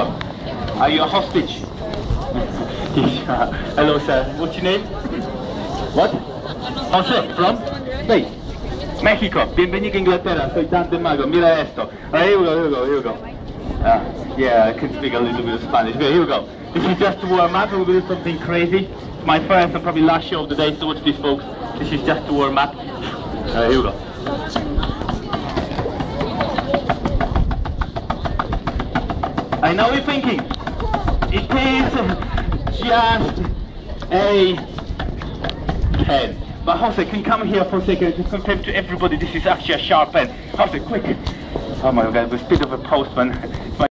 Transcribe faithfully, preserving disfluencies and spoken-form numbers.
go. Are you a hostage? Hello, sir. What's your name? What? Jose, from? Hey, Mexico. Bienvenido a Inglaterra. Soy Dante Mago. Mira esto. Alright, here we go, here we go, here we go. Uh, yeah, I can speak a little bit of Spanish. Okay, here we go. This is just to warm up. We'll do something crazy. It's my first and probably last show of the day, so watch this, folks. This is just to warm up. Alright, here we go. I know you're thinking, it is just a pen. But Jose, can you come here for a second? Just confirm to everybody this is actually a sharp pen. Jose, quick! Oh my god, the speed of a postman.